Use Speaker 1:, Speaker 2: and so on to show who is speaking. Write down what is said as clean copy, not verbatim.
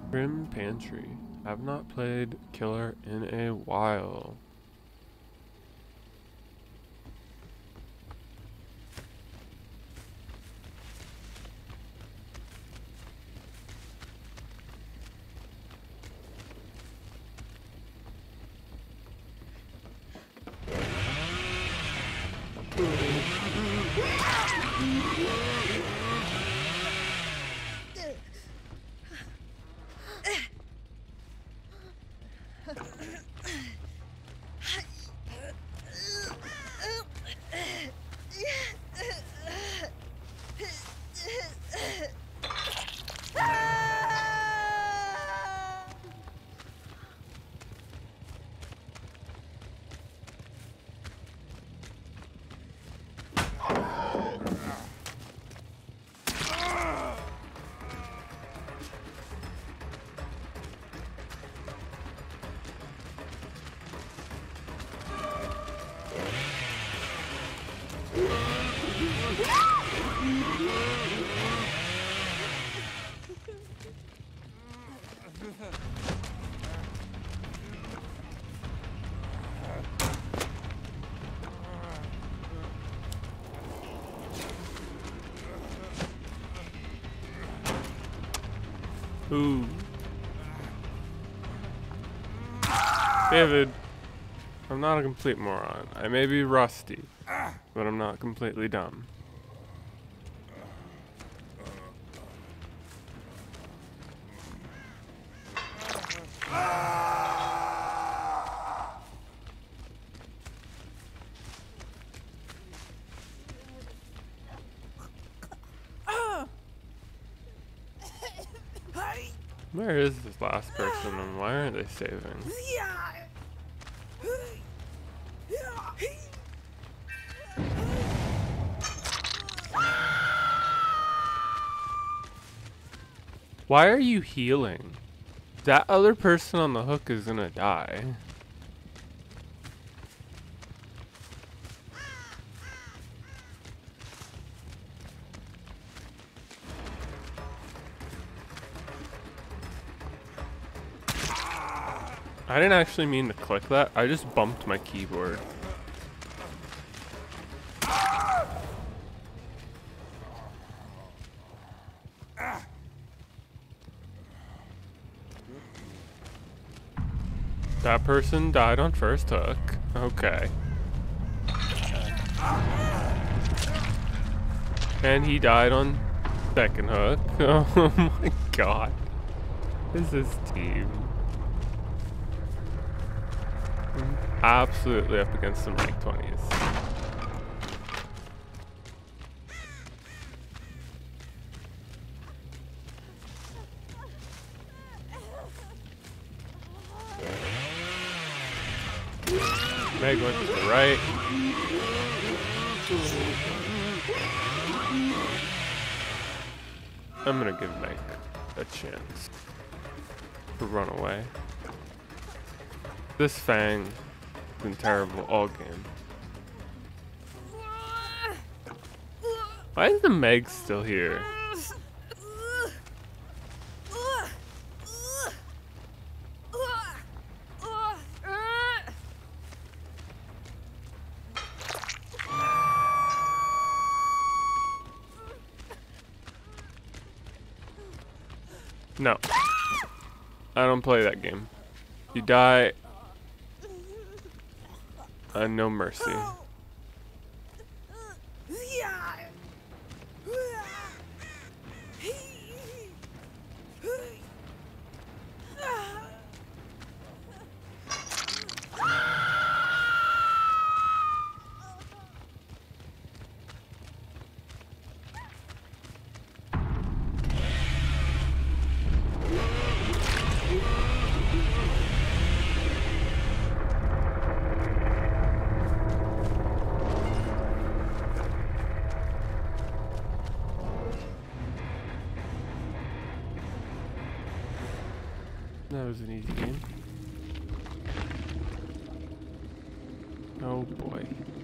Speaker 1: Grim Pantry. I've not played Killer in a while. Ooh. David, I'm not a complete moron. I may be rusty, but I'm not completely dumb. Where is this last person and why aren't they saving? Why are you healing? That other person on the hook is gonna die. I didn't actually mean to click that. I just bumped my keyboard. That person died on first hook. Okay. And he died on second hook. Oh my god. This is team. Absolutely up against some rank 20s. Meg went to the right. I'm gonna give Meg a chance to run away. This Fang has been terrible all game. Why is the Meg still here? No. I don't play that game. You die. No mercy. That was an easy game. Oh boy.